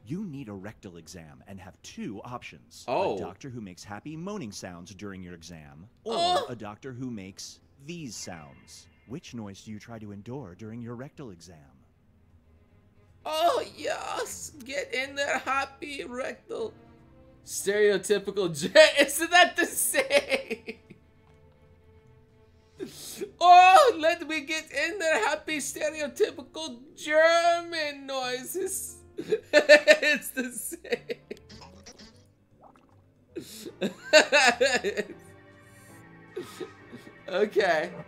You need a rectal exam and have two options. Oh. A doctor who makes happy moaning sounds during your exam, or Oh. a doctor who makes these sounds. Which noise do you try to endure during your rectal exam? Oh, yes! Get in there, happy rectal. Stereotypical isn't that the same? Oh, let me get in there, happy stereotypical German noises. It's the same. Okay.